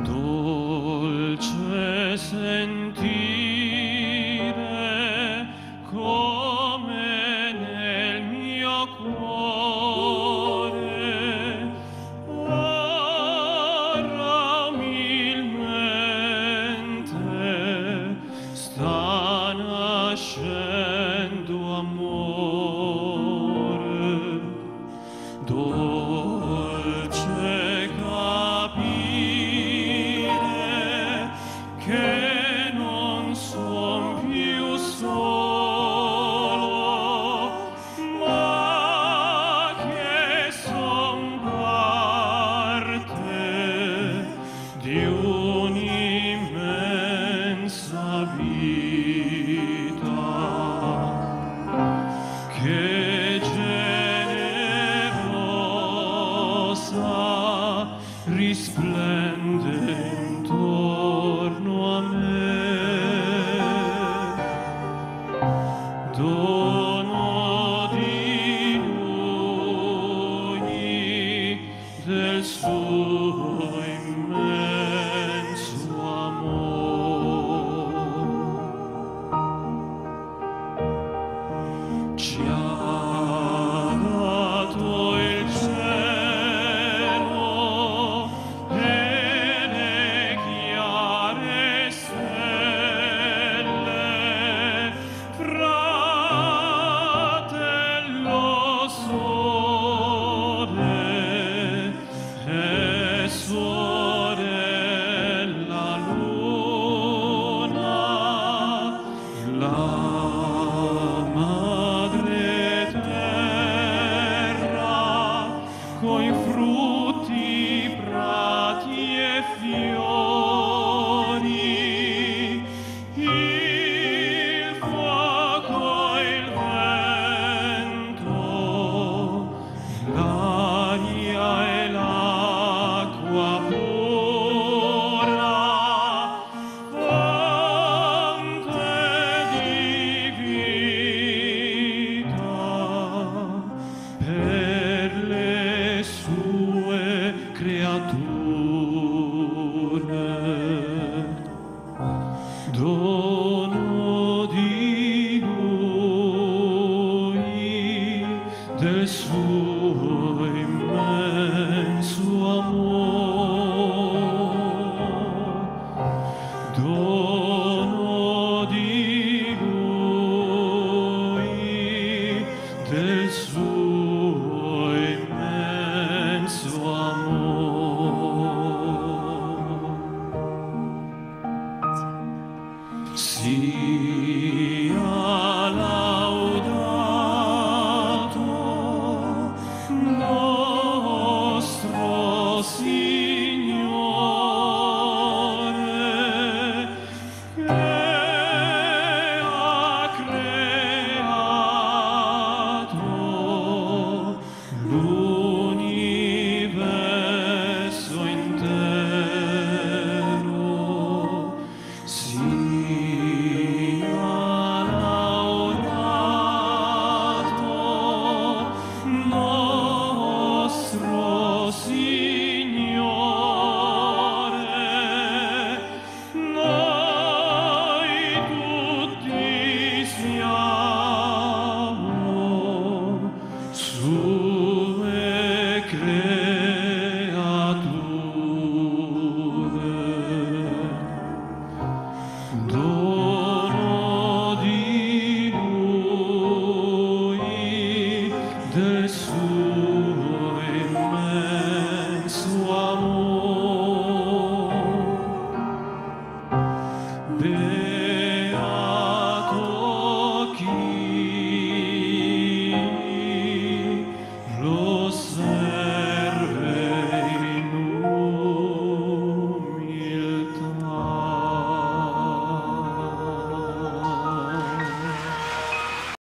dolce sentire come nel mio cuore ora umilmente sta nascendo amore, dolce capire che non son più solo, ma che son parte di un'immensa vita che generosa risplende intorno a me, dono di lui del suo immenso amore. Ci ha dato il cielo e le chiare stelle, fratello sole e sorella luna, la madre terra coi frutti, prati e fiori, il fuoco e il vento, l'aria e l'acqua pura, fonte di vita per le sue creature, dono di lui del suo immenso amore, dono di lui del suo immenso amore. Sia laudato nostro Signore, che ha creato l'universo intero. Sia laudato nostro Signore, noi tutti siamo sue creature, dono di lui del suo immenso amore.